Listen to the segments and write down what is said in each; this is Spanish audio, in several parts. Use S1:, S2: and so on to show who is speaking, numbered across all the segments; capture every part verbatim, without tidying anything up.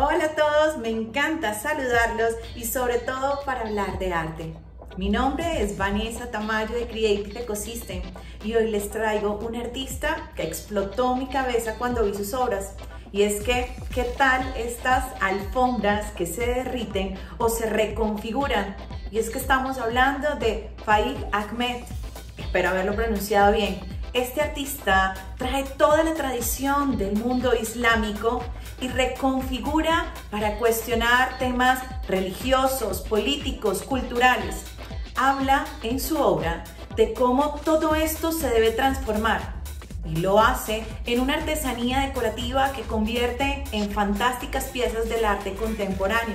S1: Hola a todos, me encanta saludarlos y sobre todo para hablar de arte. Mi nombre es Vanessa Tamayo de Creative Ecosystem y hoy les traigo un artista que explotó mi cabeza cuando vi sus obras. Y es que, ¿qué tal estas alfombras que se derriten o se reconfiguran? Y es que estamos hablando de Faik Ahmed, espero haberlo pronunciado bien. Este artista trae toda la tradición del mundo islámico y reconfigura para cuestionar temas religiosos, políticos, culturales. Habla en su obra de cómo todo esto se debe transformar y lo hace en una artesanía decorativa que convierte en fantásticas piezas del arte contemporáneo.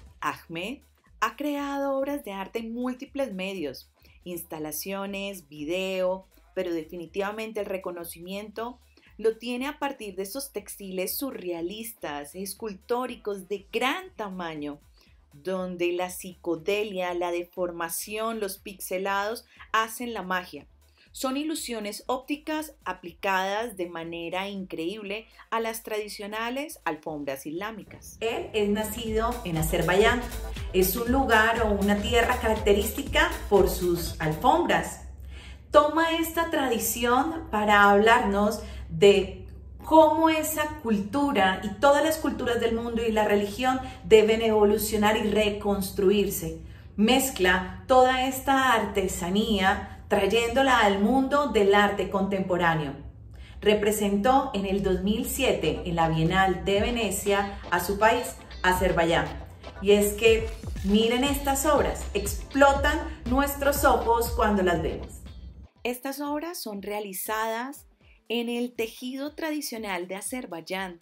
S2: Ahmed ha creado obras de arte en múltiples medios, instalaciones, video, pero definitivamente el reconocimiento lo tiene a partir de esos textiles surrealistas, escultóricos de gran tamaño, donde la psicodelia, la deformación, los pixelados hacen la magia. Son ilusiones ópticas aplicadas de manera increíble a las tradicionales alfombras islámicas.
S1: Él es nacido en Azerbaiyán. Es un lugar o una tierra característica por sus alfombras. Toma esta tradición para hablarnos de cómo esa cultura y todas las culturas del mundo y la religión deben evolucionar y reconstruirse. Mezcla toda esta artesanía trayéndola al mundo del arte contemporáneo. Representó en el dos mil siete en la Bienal de Venecia a su país, Azerbaiyán. Y es que miren estas obras, explotan nuestros ojos cuando las vemos.
S2: Estas obras son realizadas en el tejido tradicional de Azerbaiyán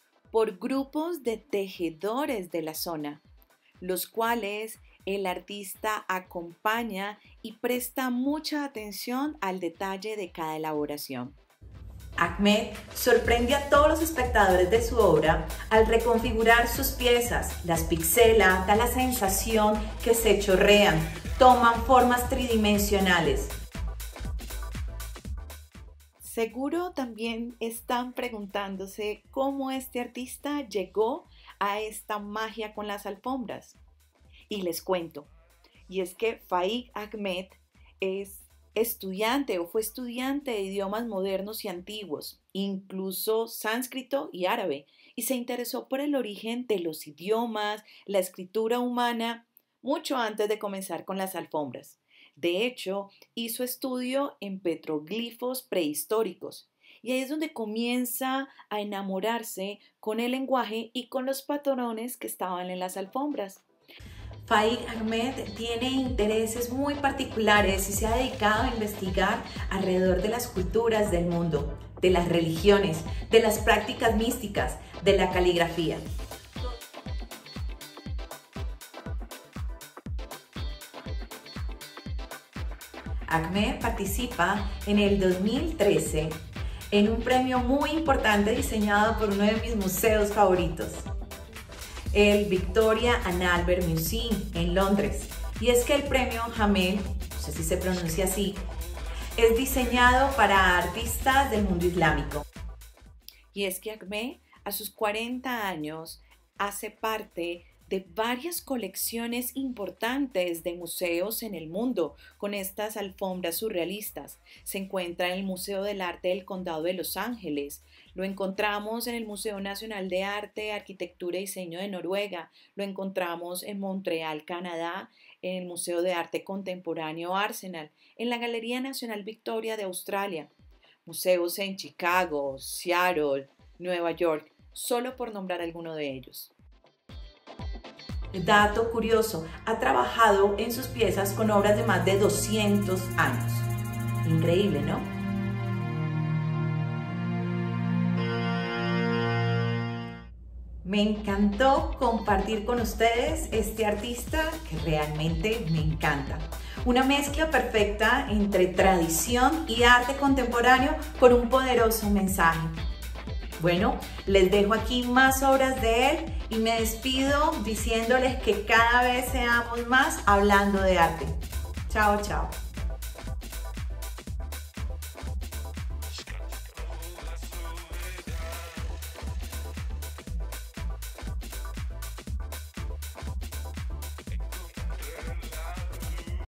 S2: por grupos de tejedores de la zona, los cuales el artista acompaña y presta mucha atención al detalle de cada elaboración.
S1: Ahmed sorprende a todos los espectadores de su obra al reconfigurar sus piezas, las pixela, da la sensación que se chorrean, toman formas tridimensionales.
S2: Seguro también están preguntándose cómo este artista llegó a esta magia con las alfombras. Y les cuento, y es que Faik Ahmed es estudiante o fue estudiante de idiomas modernos y antiguos, incluso sánscrito y árabe, y se interesó por el origen de los idiomas, la escritura humana, mucho antes de comenzar con las alfombras. De hecho, hizo estudio en petroglifos prehistóricos y ahí es donde comienza a enamorarse con el lenguaje y con los patrones que estaban en las alfombras.
S1: Faik Ahmed tiene intereses muy particulares y se ha dedicado a investigar alrededor de las culturas del mundo, de las religiones, de las prácticas místicas, de la caligrafía. Ahmed participa en el dos mil trece en un premio muy importante diseñado por uno de mis museos favoritos, el Victoria and Albert Museum en Londres. Y es que el premio Jamel, no sé si se pronuncia así, es diseñado para artistas del mundo islámico.
S2: Y es que Ahmed a sus cuarenta años hace parte de varias colecciones importantes de museos en el mundo con estas alfombras surrealistas. Se encuentra en el Museo del Arte del Condado de Los Ángeles, lo encontramos en el Museo Nacional de Arte, Arquitectura y Diseño de Noruega, lo encontramos en Montreal, Canadá, en el Museo de Arte Contemporáneo Arsenal, en la Galería Nacional Victoria de Australia, museos en Chicago, Seattle, Nueva York, solo por nombrar alguno de ellos.
S1: Dato curioso, ha trabajado en sus piezas con obras de más de doscientos años. Increíble, ¿no? Me encantó compartir con ustedes este artista que realmente me encanta. Una mezcla perfecta entre tradición y arte contemporáneo con un poderoso mensaje. Bueno, les dejo aquí más obras de él y me despido diciéndoles que cada vez seamos más hablando de arte. Chao, chao.